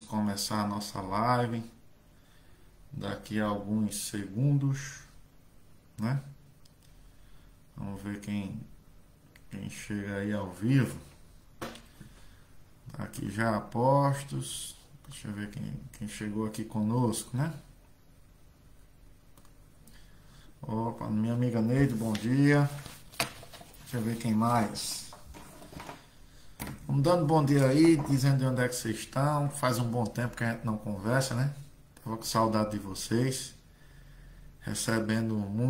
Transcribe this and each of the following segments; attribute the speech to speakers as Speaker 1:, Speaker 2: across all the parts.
Speaker 1: Começar a nossa live daqui a alguns segundos, né? Vamos ver quem chega aí ao vivo. Aqui já apostos. Deixa eu ver quem chegou aqui conosco, né? Opa, minha amiga Neide, bom dia. Deixa eu ver quem mais. Vamos dando bom dia aí, dizendo de onde é que vocês estão. Faz um bom tempo que a gente não conversa, né? Tava com saudade de vocês. Recebendo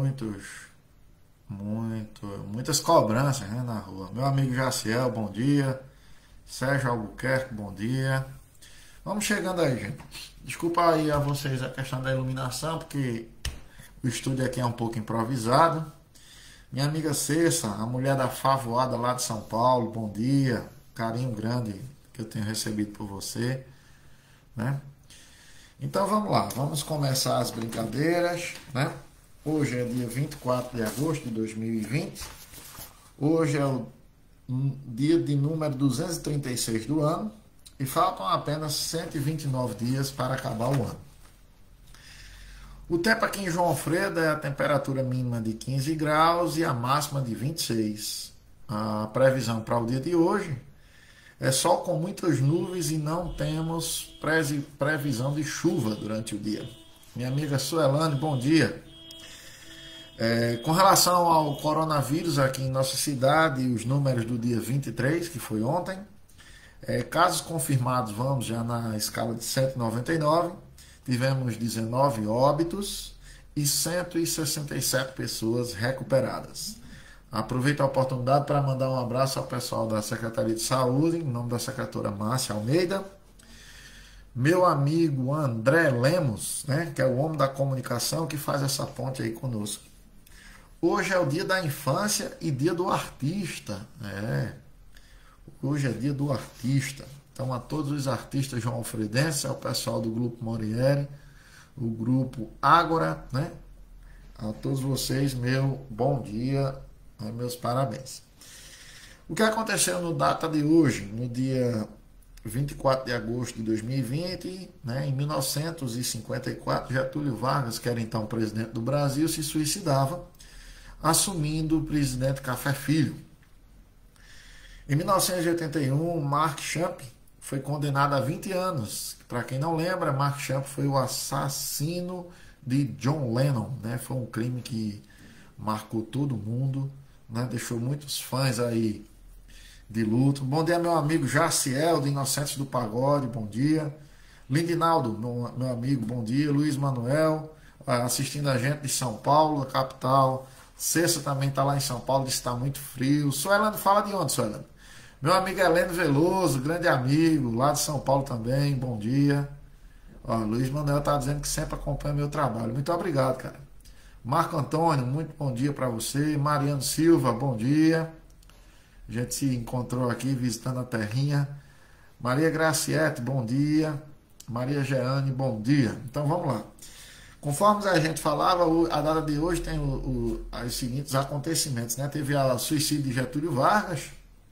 Speaker 1: muitas cobranças, né, na rua. Meu amigo Jaciel, bom dia. Sérgio Albuquerque, bom dia. Vamos chegando aí, gente. Desculpa aí a vocês a questão da iluminação, porque o estúdio aqui é um pouco improvisado. Minha amiga Cessa, a mulher da Favoada lá de São Paulo, bom dia. Carinho grande que eu tenho recebido por você, né? Então vamos lá, vamos começar as brincadeiras, né? Hoje é dia 24 de agosto de 2020. Hoje é o dia de número 236 do ano e faltam apenas 129 dias para acabar o ano. O tempo aqui em João Alfredo é a temperatura mínima de 15 graus e a máxima de 26. A previsão para o dia de hoje é sol com muitas nuvens e não temos previsão de chuva durante o dia. Minha amiga Suelane, bom dia. Com relação ao coronavírus aqui em nossa cidade, os números do dia 23, que foi ontem, casos confirmados, vamos já na escala de 199, tivemos 19 óbitos e 167 pessoas recuperadas. Aproveito a oportunidade para mandar um abraço ao pessoal da Secretaria de Saúde, em nome da secretária Márcia Almeida, meu amigo André Lemos, né, que é o homem da comunicação que faz essa ponte aí conosco. Hoje é o dia da infância e dia do artista. Hoje é dia do artista. Então a todos os artistas joão alfredenses, ao pessoal do Grupo Morieri, o Grupo Ágora, né? A todos vocês, meu bom dia, meus parabéns. O que aconteceu no data de hoje, no dia 24 de agosto de 2020, né, em 1954, Getúlio Vargas, que era então presidente do Brasil, se suicidava, assumindo o presidente Café Filho. Em 1981, Mark Champ foi condenado a 20 anos. Para quem não lembra, Mark Champ foi o assassino de John Lennon, né? Foi um crime que marcou todo mundo, né? Deixou muitos fãs aí de luto. Bom dia, meu amigo Jaciel, de Inocentes do Pagode, bom dia. Lindinaldo, meu amigo, bom dia. Luiz Manuel, assistindo a gente de São Paulo, a capital. Cessa também está lá em São Paulo, disse que está muito frio. Suelano, fala de onde, Suelano? Meu amigo Heleno Veloso, grande amigo, lá de São Paulo também, bom dia. Luiz Manuel está dizendo que sempre acompanha meu trabalho. Muito obrigado, cara. Marco Antônio, muito bom dia para você. Mariano Silva, bom dia. A gente se encontrou aqui visitando a terrinha. Maria Graciete, bom dia. Maria Jeane, bom dia. Então vamos lá. Conforme a gente falava, a data de hoje tem os seguintes acontecimentos, né? Teve o suicídio de Getúlio Vargas,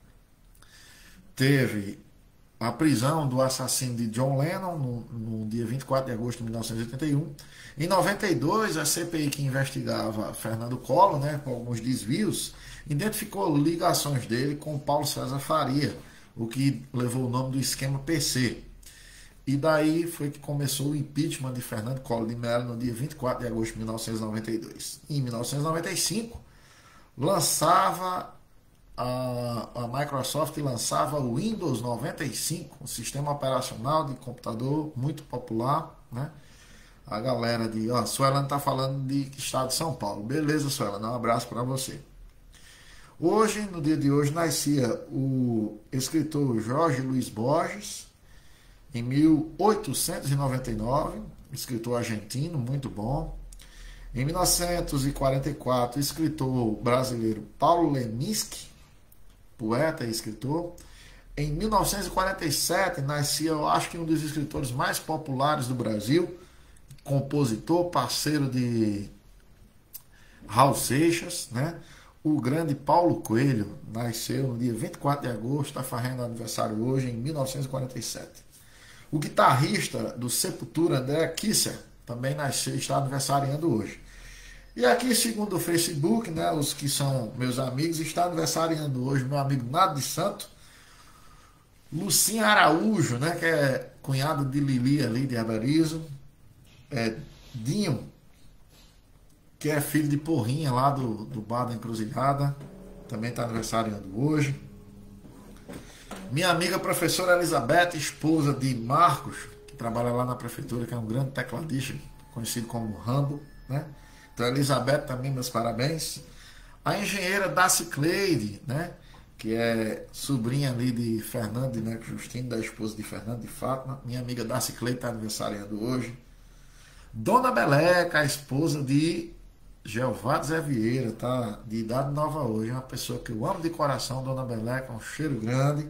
Speaker 1: teve a prisão do assassino de John Lennon no dia 24 de agosto de 1981. Em 92, a CPI que investigava Fernando Collor, né, com alguns desvios, identificou ligações dele com Paulo César Faria, o que levou o nome do esquema PC. E daí foi que começou o impeachment de Fernando Collor de Mello no dia 24 de agosto de 1992. Em 1995, a Microsoft lançava o Windows 95, um sistema operacional de computador muito popular, né? A galera de... Suelana está falando de estado de São Paulo. Beleza, Suelana, um abraço para você. Hoje, no dia de hoje, nascia o escritor Jorge Luiz Borges, em 1899, escritor argentino, muito bom. Em 1944, escritor brasileiro Paulo Leminski, poeta e escritor. Em 1947, nascia, eu acho que um dos escritores mais populares do Brasil, compositor, parceiro de Raul Seixas, né? O grande Paulo Coelho, nasceu no dia 24 de agosto, está fazendo aniversário hoje, em 1947. O guitarrista do Sepultura, André Kisser, também nasceu, está aniversariando hoje. E aqui, segundo o Facebook, né, os que são meus amigos, está aniversariando hoje meu amigo Nado de Santo, Lucinha Araújo, né, que é cunhado de Lili ali de Aberizo, Dinho, que é filho de Porrinha lá do Bar da Encruzilhada, também está aniversariando hoje. Minha amiga professora Elizabeth, esposa de Marcos, que trabalha lá na prefeitura, que é um grande tecladista, conhecido como Rambo, né? Então, Elizabeth, também meus parabéns. A engenheira Daci Cleide, né? Que é sobrinha ali de Fernando, né? Justino, da esposa de Fernando de Fátima. Minha amiga Daci Cleide está aniversariando hoje. Dona Beleca, a esposa de Jeová Zé Vieira, tá de idade nova hoje. Uma pessoa que eu amo de coração, Dona Beleca, um cheiro grande.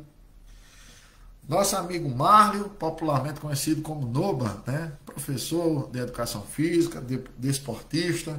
Speaker 1: Nosso amigo Márlio, popularmente conhecido como Noba, né? Professor de educação física, desportista.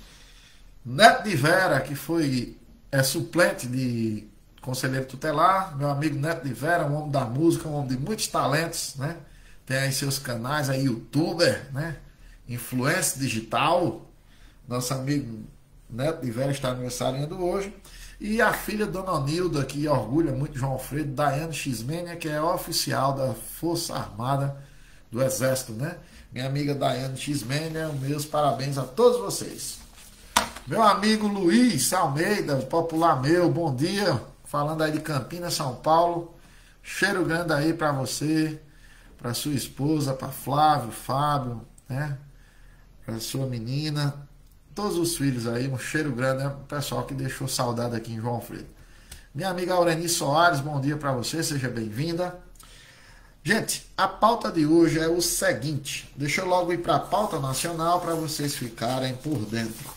Speaker 1: Neto de Vera, que é suplente de conselheiro tutelar. Meu amigo Neto de Vera, um homem da música, um homem de muitos talentos, né? Tem aí seus canais, aí youtuber, né? Influência digital. Nosso amigo Neto de Vera está aniversariando hoje. E a filha Dona Onilda, que orgulha muito João Alfredo, Daiane Xmênia, que é oficial da Força Armada do Exército, né? Minha amiga Daiane Xmênia, meus parabéns a todos vocês. Meu amigo Luiz Almeida, popular meu, bom dia. Falando aí de Campinas, São Paulo. Cheiro grande aí para você, para sua esposa, para Flávio, Fábio, né? Para sua menina. Todos os filhos aí, um cheiro grande, né? O pessoal que deixou saudade aqui em João Alfredo. Minha amiga Aureni Soares, bom dia para você, seja bem-vinda. Gente, a pauta de hoje é o seguinte, deixa eu logo ir para a pauta nacional para vocês ficarem por dentro.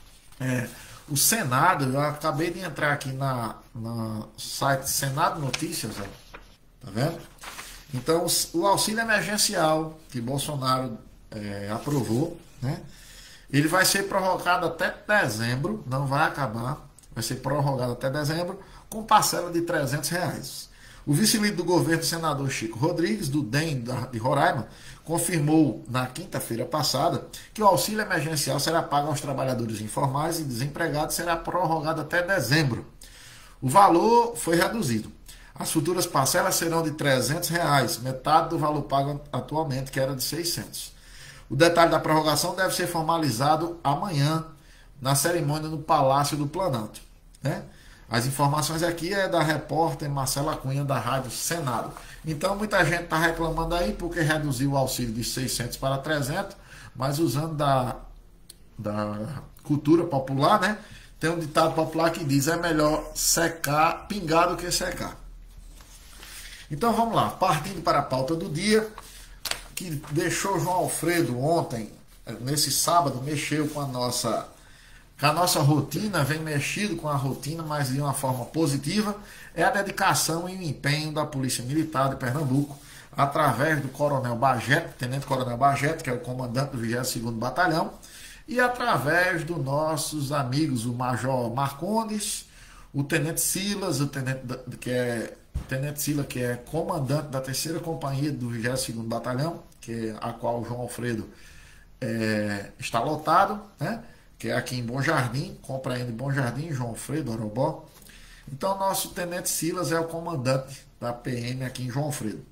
Speaker 1: O Senado, eu acabei de entrar aqui no site Senado Notícias, ó, tá vendo? Então, o auxílio emergencial que Bolsonaro aprovou, né? Ele vai ser prorrogado até dezembro, não vai acabar, vai ser prorrogado até dezembro, com parcela de R$300. O vice-líder do governo, senador Chico Rodrigues, do DEM de Roraima, confirmou na quinta-feira passada que o auxílio emergencial será pago aos trabalhadores informais e desempregados e será prorrogado até dezembro. O valor foi reduzido. As futuras parcelas serão de R$300, metade do valor pago atualmente, que era de R$600. O detalhe da prorrogação deve ser formalizado amanhã, na cerimônia no Palácio do Planalto, né? As informações aqui é da repórter Marcela Cunha, da Rádio Senado. Então, muita gente está reclamando aí porque reduziu o auxílio de 600 para 300, mas usando da cultura popular, né? Tem um ditado popular que diz, é melhor secar, pingar do que secar. Então, vamos lá, partindo para a pauta do dia, que deixou João Alfredo ontem, nesse sábado, mexeu com a nossa rotina, vem mexido com a rotina, mas de uma forma positiva, é a dedicação e o empenho da Polícia Militar de Pernambuco, através do Coronel Bagete, Tenente Coronel Bagete, que é o comandante do 22º Batalhão, e através dos nossos amigos, o Major Marcondes, o Tenente Silas, Tenente Sila, que é comandante da 3ª Companhia do 22º Batalhão, a qual o João Alfredo está lotado, né? Que é aqui em Bom Jardim, compreende Bom Jardim, João Alfredo, Orobó. Então, nosso Tenente Silas é o comandante da PM aqui em João Alfredo.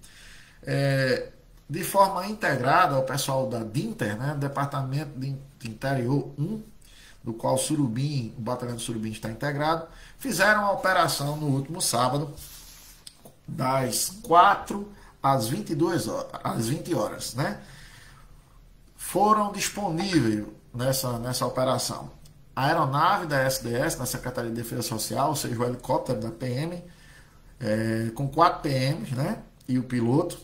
Speaker 1: De forma integrada, o pessoal da DINTER, né? Departamento de Interior 1, do qual o Batalhão do Surubim está integrado, fizeram a operação no último sábado, das 4 às 20 horas, né? Foram disponíveis nessa operação a aeronave da SDS, da Secretaria de Defesa Social, ou seja, o helicóptero da PM, com 4 PMs, né? E o piloto.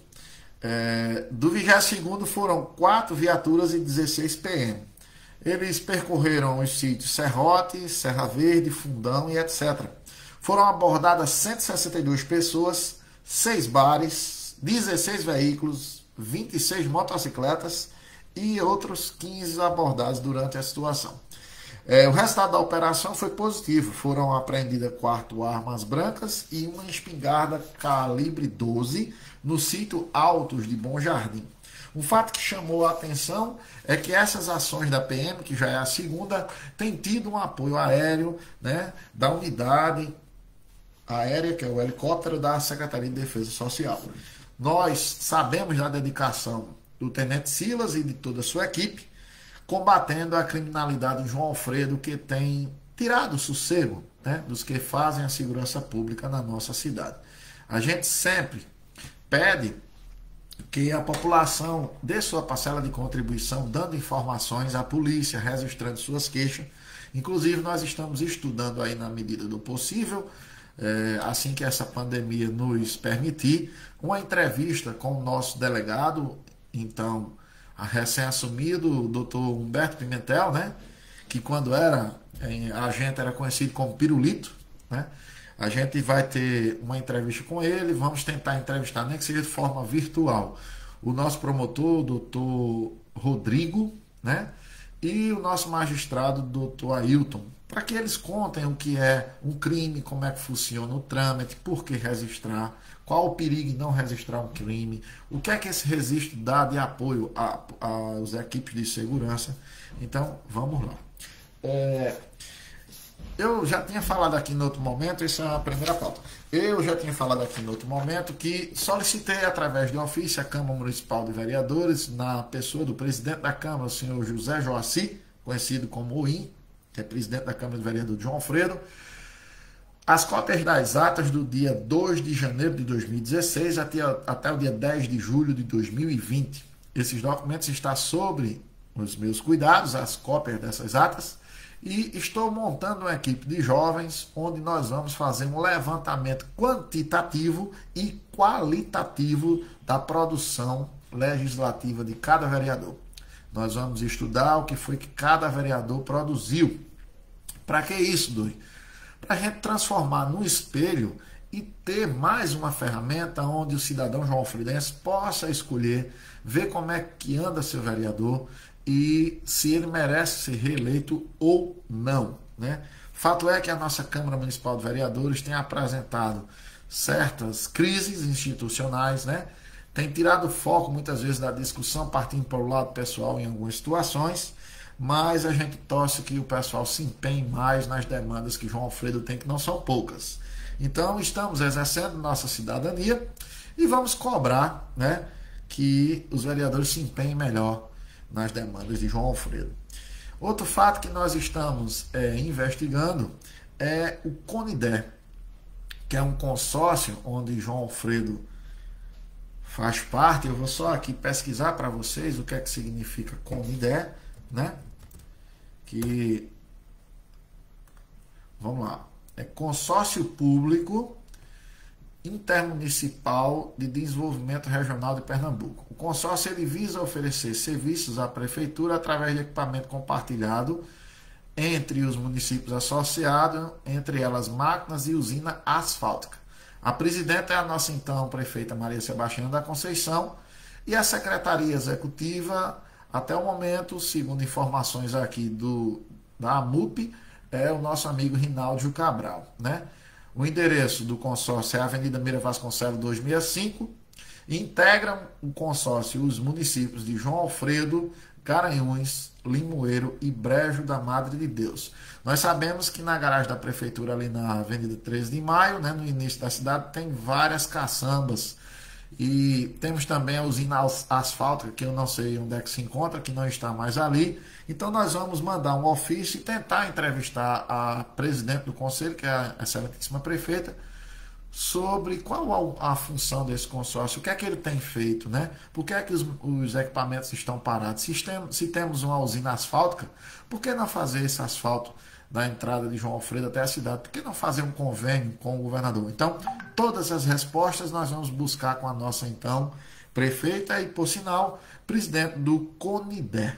Speaker 1: Do 22º foram 4 viaturas e 16 PM. Eles percorreram os sítios Serrote, Serra Verde, Fundão e etc. Foram abordadas 162 pessoas, 6 bares, 16 veículos, 26 motocicletas e outros 15 abordados durante a situação. O resultado da operação foi positivo. Foram apreendidas 4 armas brancas e uma espingarda calibre 12 no sítio Altos de Bom Jardim. Um fato que chamou a atenção é que essas ações da PM, que já é a segunda, tem tido um apoio aéreo, né, da unidade aérea, que é o helicóptero da Secretaria de Defesa Social. Nós sabemos da dedicação do Tenente Silas e de toda a sua equipe, combatendo a criminalidade em João Alfredo, que tem tirado o sossego, né, dos que fazem a segurança pública na nossa cidade. A gente sempre pede que a população dê sua parcela de contribuição, dando informações à polícia, registrando suas queixas. Inclusive, nós estamos estudando aí, na medida do possível, assim que essa pandemia nos permitir, uma entrevista com o nosso delegado, então, recém-assumido, o doutor Humberto Pimentel, né, que quando era agente era conhecido como Pirulito, né? A gente vai ter uma entrevista com ele, vamos tentar entrevistar, nem que seja de forma virtual, o nosso promotor, o doutor Rodrigo, né? E o nosso magistrado, o doutor Ailton, para que eles contem o que é um crime, como é que funciona o trâmite, por que registrar, qual o perigo em não registrar um crime, o que é que esse registro dá de apoio às equipes de segurança. Então, vamos lá. Eu já tinha falado aqui no outro momento, essa é a primeira pauta. Eu já tinha falado aqui no outro momento que solicitei através de ofício à Câmara Municipal de Vereadores, na pessoa do presidente da Câmara, o senhor José Joaci, conhecido como OIM, que é presidente da Câmara de Vereadores de João Alfredo, as cópias das atas do dia 2 de janeiro de 2016 até o dia 10 de julho de 2020. Esses documentos estão sobre os meus cuidados, as cópias dessas atas, e estou montando uma equipe de jovens onde nós vamos fazer um levantamento quantitativo e qualitativo da produção legislativa de cada vereador. Nós vamos estudar o que foi que cada vereador produziu. Para que isso, Doi? Para a gente transformar num espelho e ter mais uma ferramenta onde o cidadão João Alfredense possa escolher, ver como é que anda seu vereador e se ele merece ser reeleito ou não, né? Fato é que a nossa Câmara Municipal de Vereadores tem apresentado certas crises institucionais, né? Tem tirado o foco muitas vezes da discussão, partindo para o lado pessoal em algumas situações, mas a gente torce que o pessoal se empenhe mais nas demandas que João Alfredo tem, que não são poucas. Então, estamos exercendo nossa cidadania e vamos cobrar, né, que os vereadores se empenhem melhor nas demandas de João Alfredo. Outro fato que nós estamos investigando é o CONIDE, que é um consórcio onde João Alfredo faz parte. Eu vou só aqui pesquisar para vocês o que é que significa CONIDE, né? Que, vamos lá, é Consórcio Público Intermunicipal de Desenvolvimento Regional de Pernambuco. O consórcio ele visa oferecer serviços à prefeitura através de equipamento compartilhado entre os municípios associados, entre elas máquinas e usina asfáltica. A presidenta é a nossa então prefeita Maria Sebastiana da Conceição e a secretaria executiva, até o momento, segundo informações aqui da AMUP, é o nosso amigo Rinaldo Cabral, né? O endereço do consórcio é a Avenida Meira Vasconcelos 265 e integram o consórcio os municípios de João Alfredo, Garanhuns, Limoeiro e Brejo da Madre de Deus. Nós sabemos que na garagem da prefeitura, ali na Avenida 13 de Maio, né, no início da cidade, tem várias caçambas. E temos também a usina asfáltica, que eu não sei onde é que se encontra, que não está mais ali. Então nós vamos mandar um ofício e tentar entrevistar a presidente do conselho, que é a excelentíssima prefeita, sobre qual a função desse consórcio, o que é que ele tem feito, né? Por que é que os equipamentos estão parados? Se temos uma usina asfáltica, por que não fazer esse asfalto da entrada de João Alfredo até a cidade? Por que não fazer um convênio com o governador? Então, todas as respostas nós vamos buscar com a nossa, então, prefeita e, por sinal, presidente do CONIDE.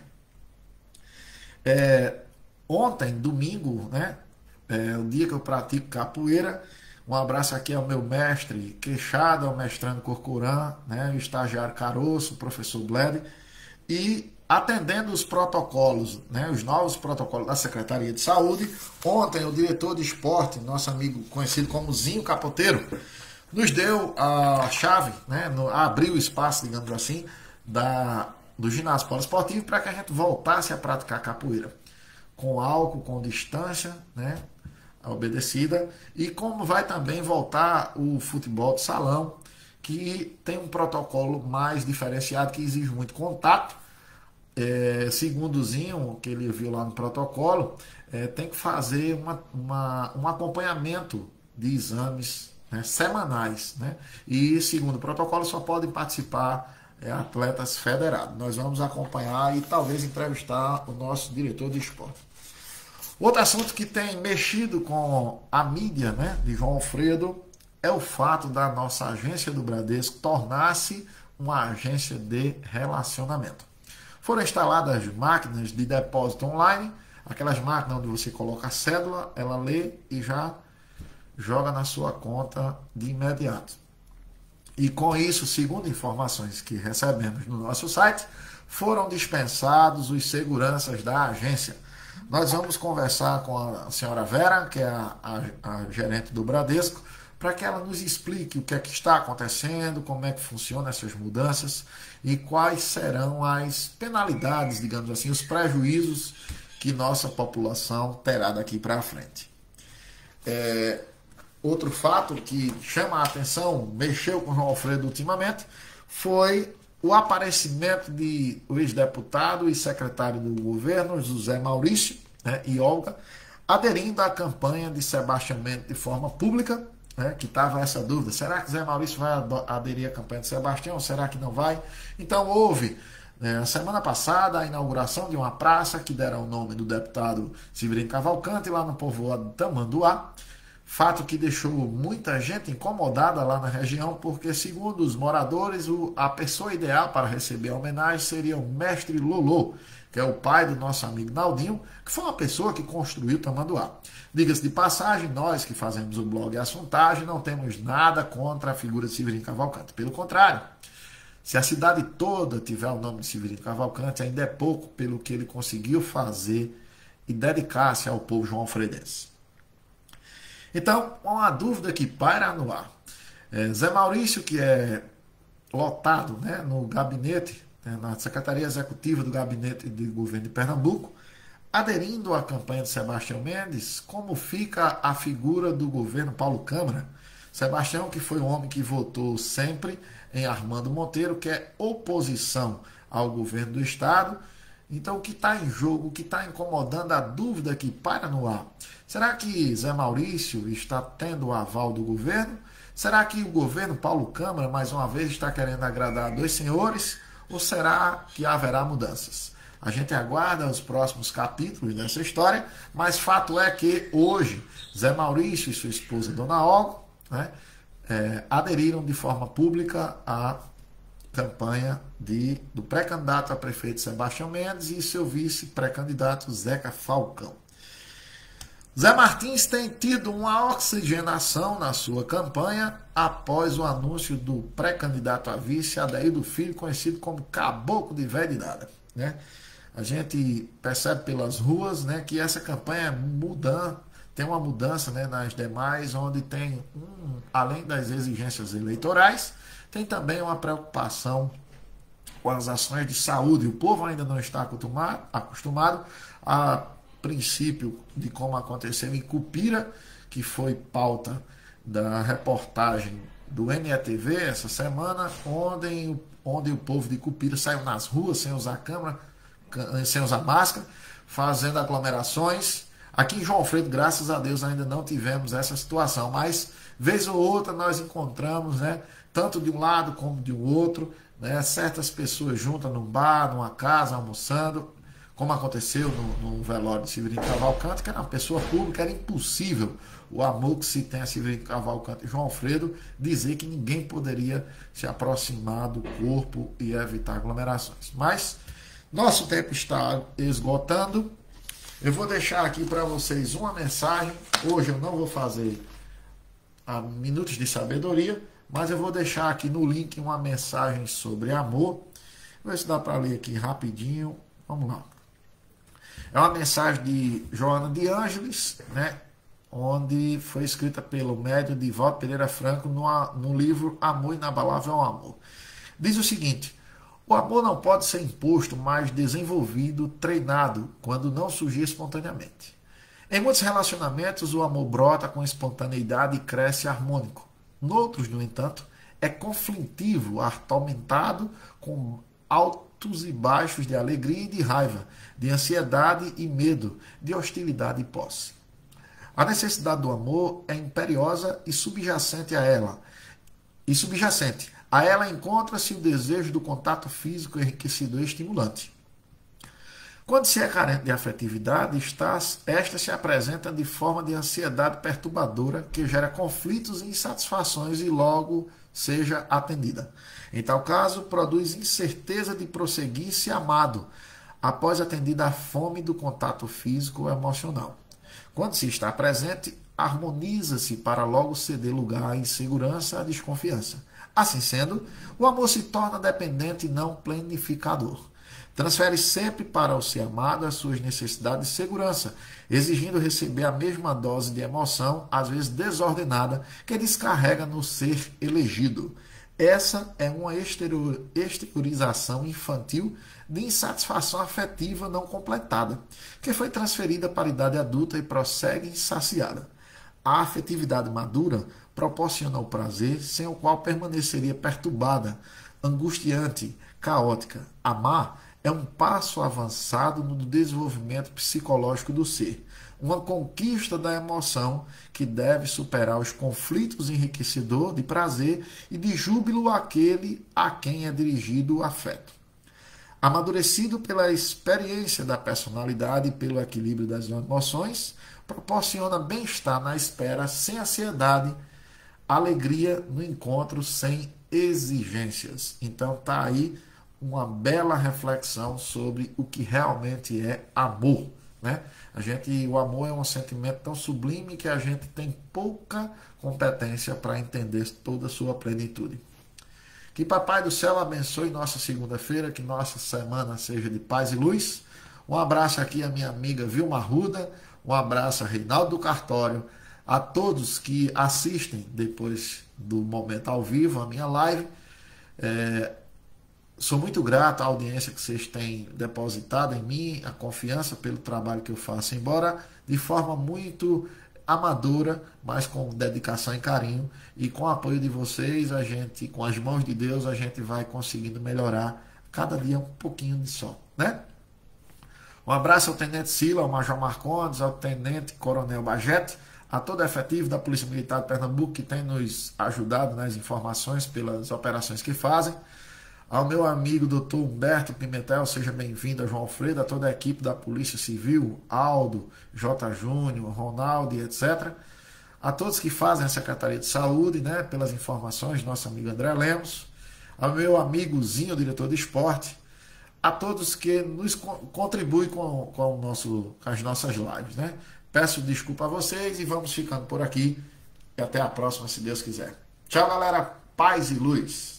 Speaker 1: Ontem, domingo, né, o dia que eu pratico capoeira, um abraço aqui ao meu mestre Queixada, ao mestrando Corcoran, né, o estagiário Caroço, o professor Bled, e atendendo os protocolos, né, os novos protocolos da Secretaria de Saúde. Ontem, o diretor de esporte, nosso amigo conhecido como Zinho Capoteiro, nos deu a chave, né, abriu o espaço, digamos assim, do ginásio poliesportivo para que a gente voltasse a praticar capoeira com álcool, com distância, né, obedecida, e como vai também voltar o futebol de salão, que tem um protocolo mais diferenciado, que exige muito contato. Segundo o Zinho, que ele viu lá no protocolo, tem que fazer um acompanhamento de exames, né, semanais, né? E segundo o protocolo só podem participar atletas federados. Nós vamos acompanhar e talvez entrevistar o nosso diretor de esporte. Outro assunto que tem mexido com a mídia, né, de João Alfredo é o fato da nossa agência do Bradesco tornar-se uma agência de relacionamento. Foram instaladas máquinas de depósito online, aquelas máquinas onde você coloca a cédula, ela lê e já joga na sua conta de imediato. E com isso, segundo informações que recebemos no nosso site, foram dispensados os seguranças da agência. Nós vamos conversar com a senhora Vera, que é a gerente do Bradesco, para que ela nos explique o que é que está acontecendo, como é que funcionam essas mudanças e quais serão as penalidades, digamos assim, os prejuízos que nossa população terá daqui para frente. Outro fato que chama a atenção, mexeu com o João Alfredo ultimamente, foi o aparecimento de o ex-deputado e secretário do governo, José Maurício, né, e Olga, aderindo à campanha de Sebastião Mendes de forma pública, né, que estava essa dúvida, será que Zé Maurício vai aderir à campanha de Sebastião, será que não vai? Então houve, na semana passada, a inauguração de uma praça que deram o nome do deputado Severino Cavalcante, lá no povoado de Tamanduá, fato que deixou muita gente incomodada lá na região, porque, segundo os moradores, a pessoa ideal para receber a homenagem seria o mestre Lolô, que é o pai do nosso amigo Naldinho, que foi uma pessoa que construiu Tamanduá. Diga-se de passagem, nós que fazemos o blog Assuntagem não temos nada contra a figura de Severino Cavalcante. Pelo contrário, se a cidade toda tiver o nome de Severino Cavalcante, ainda é pouco pelo que ele conseguiu fazer e dedicar-se ao povo joão-alfredense. Então, uma dúvida que paira no ar. Zé Maurício, que é lotado, né, no gabinete, né, na Secretaria Executiva do Gabinete de Governo de Pernambuco, aderindo à campanha de Sebastião Mendes, como fica a figura do governo Paulo Câmara? Sebastião, que foi um homem que votou sempre em Armando Monteiro, que é oposição ao governo do Estado. Então, o que está em jogo, o que está incomodando, a dúvida que paira no ar? Será que Zé Maurício está tendo o aval do governo? Será que o governo Paulo Câmara, mais uma vez, está querendo agradar dois senhores? Ou será que haverá mudanças? A gente aguarda os próximos capítulos dessa história, mas fato é que hoje Zé Maurício e sua esposa Dona Olga, né, aderiram de forma pública à campanha do pré-candidato a prefeito Sebastião Mendes e seu vice-pré-candidato Zeca Falcão. Zé Martins tem tido uma oxigenação na sua campanha após o anúncio do pré-candidato a vice Adaildo Filho, conhecido como Caboclo de Velha Idade, né? A gente percebe pelas ruas, né, que essa campanha tem uma mudança, né, nas demais, onde tem, além das exigências eleitorais, tem também uma preocupação com as ações de saúde. O povo ainda não está acostumado a princípio de como aconteceu em Cupira, que foi pauta da reportagem do NETV essa semana, onde o povo de Cupira saiu nas ruas sem usar sem usar máscara, fazendo aglomerações. Aqui em João Alfredo, graças a Deus, ainda não tivemos essa situação, mas vez ou outra nós encontramos, né, tanto de um lado como de outro, né, certas pessoas juntas num bar, numa casa, almoçando, como aconteceu no velório de Severino Cavalcante, que era uma pessoa pública, era impossível o amor que se tem a Severino Cavalcante e João Alfredo dizer que ninguém poderia se aproximar do corpo e evitar aglomerações. Mas nosso tempo está esgotando. Eu vou deixar aqui para vocês uma mensagem. Hoje eu não vou fazer minutos de sabedoria, mas eu vou deixar aqui no link uma mensagem sobre amor. Vou ver se dá para ler aqui rapidinho. Vamos lá. É uma mensagem de Joana de Ângeles, né, onde foi escrita pelo médium Divaldo Pereira Franco no livro Amor Inabalável ao Amor. Diz o seguinte: o amor não pode ser imposto, mas desenvolvido, treinado, quando não surgir espontaneamente. Em muitos relacionamentos, o amor brota com espontaneidade e cresce harmônico. Noutros, no entanto, é conflitivo, atormentado, com altos e baixos de alegria e de raiva, de ansiedade e medo, de hostilidade e posse. A necessidade do amor é imperiosa e subjacente a ela. A ela encontra-se o desejo do contato físico enriquecedor e estimulante. Quando se é carente de afetividade, esta se apresenta de forma de ansiedade perturbadora que gera conflitos e insatisfações e logo seja atendida. Em tal caso, produz incerteza de prosseguir-se amado, após atendida a fome do contato físico ou emocional. Quando se está presente, harmoniza-se para logo ceder lugar à insegurança, à desconfiança. Assim sendo, o amor se torna dependente e não planificador. Transfere sempre para o ser amado as suas necessidades de segurança, exigindo receber a mesma dose de emoção, às vezes desordenada, que descarrega no ser elegido. Essa é uma exteriorização infantil de insatisfação afetiva não completada, que foi transferida para a idade adulta e prossegue insaciada. A afetividade madura proporciona o prazer, sem o qual permaneceria perturbada, angustiante, caótica. Amar é um passo avançado no desenvolvimento psicológico do ser, uma conquista da emoção que deve superar os conflitos enriquecedor de prazer e de júbilo àquele a quem é dirigido o afeto. Amadurecido pela experiência da personalidade e pelo equilíbrio das emoções, proporciona bem-estar na espera sem ansiedade, alegria no encontro sem exigências. Então tá aí uma bela reflexão sobre o que realmente é amor, né? O amor é um sentimento tão sublime que a gente tem pouca competência para entender toda a sua plenitude. Que Papai do Céu abençoe nossa segunda-feira, que nossa semana seja de paz e luz. Um abraço aqui à minha amiga Vilma Arruda, um abraço a Reinaldo do Cartório, a todos que assistem depois do momento ao vivo a minha live. Sou muito grato à audiência que vocês têm depositado em mim, a confiança pelo trabalho que eu faço, embora de forma muito amadora, mas com dedicação e carinho, e com o apoio de vocês, com as mãos de Deus, a gente vai conseguindo melhorar cada dia um pouquinho de só, né? Um abraço ao Tenente Sila, ao Major Marcondes, ao Tenente Coronel Bajete, a todo efetivo da Polícia Militar de Pernambuco que tem nos ajudado nas informações pelas operações que fazem. Ao meu amigo Dr. Humberto Pimentel, seja bem-vindo, a João Alfredo, a toda a equipe da Polícia Civil, Aldo, J. Júnior, Ronaldo e etc. A todos que fazem a Secretaria de Saúde, né, pelas informações, nosso amigo André Lemos, ao meu amigozinho, diretor de esporte, a todos que nos contribuem com as nossas lives, né? Peço desculpa a vocês e vamos ficando por aqui. E até a próxima, se Deus quiser. Tchau, galera. Paz e luz.